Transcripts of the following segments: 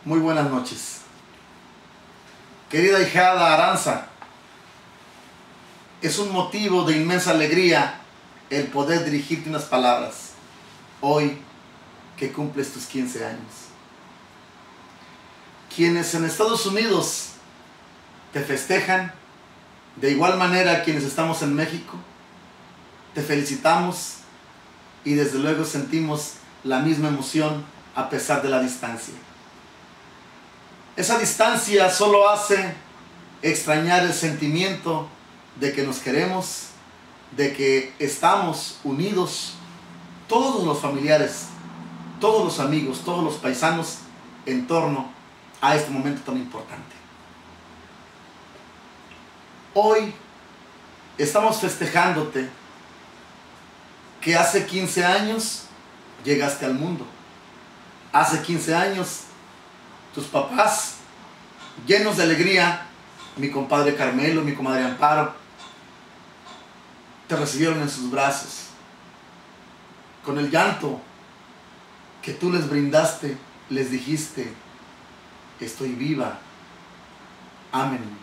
Muy buenas noches. Querida hijada Aranza, es un motivo de inmensa alegría el poder dirigirte unas palabras hoy que cumples tus 15 años. Quienes en Estados Unidos te festejan, de igual manera quienes estamos en México, te felicitamos y desde luego sentimos la misma emoción a pesar de la distancia. Esa distancia solo hace extrañar el sentimiento de que nos queremos, de que estamos unidos, todos los familiares, todos los amigos, todos los paisanos, en torno a este momento tan importante. Hoy estamos festejándote que hace 15 años llegaste al mundo. Hace 15 años tus papás, llenos de alegría, mi compadre Carmelo, mi comadre Amparo, te recibieron en sus brazos. Con el llanto que tú les brindaste, les dijiste: estoy viva, ámenme.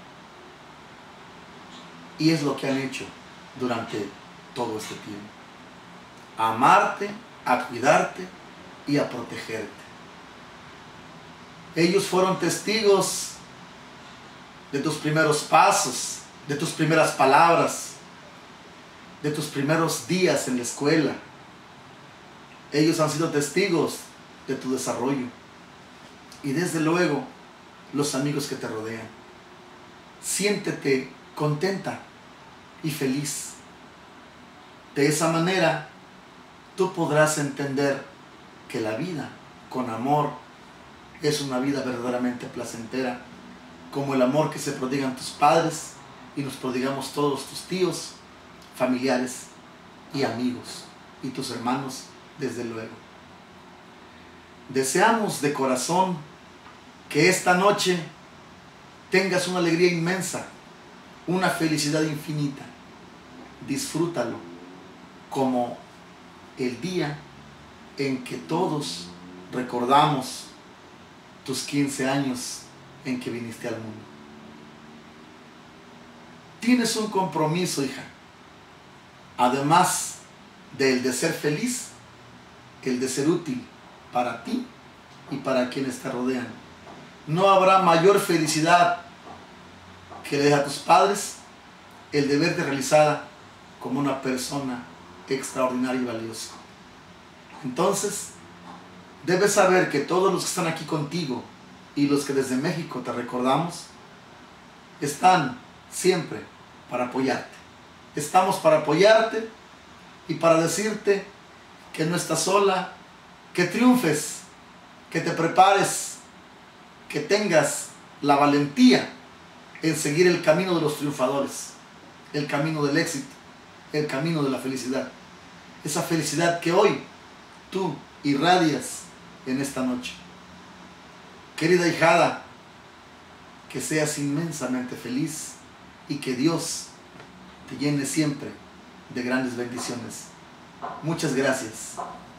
Y es lo que han hecho durante todo este tiempo: a amarte, a cuidarte y a protegerte. Ellos fueron testigos de tus primeros pasos, de tus primeras palabras, de tus primeros días en la escuela. Ellos han sido testigos de tu desarrollo. Y desde luego, los amigos que te rodean. Siéntete contenta y feliz. De esa manera, tú podrás entender que la vida con amor es una vida verdaderamente placentera, como el amor que se prodigan tus padres y nos prodigamos todos tus tíos, familiares y amigos y tus hermanos, desde luego. Deseamos de corazón que esta noche tengas una alegría inmensa, una felicidad infinita. Disfrútalo como el día en que todos recordamos tus 15 años en que viniste al mundo. Tienes un compromiso, hija. Además del de ser feliz, el de ser útil para ti y para quienes te rodean. No habrá mayor felicidad que le dé a tus padres el de verte realizada como una persona extraordinaria y valiosa. Entonces, debes saber que todos los que están aquí contigo y los que desde México te recordamos, están siempre para apoyarte. Estamos para apoyarte y para decirte que no estás sola, que triunfes, que te prepares, que tengas la valentía en seguir el camino de los triunfadores, el camino del éxito, el camino de la felicidad. Esa felicidad que hoy tú irradias en esta noche. Querida hijada, que seas inmensamente feliz y que Dios te llene siempre de grandes bendiciones. Muchas gracias.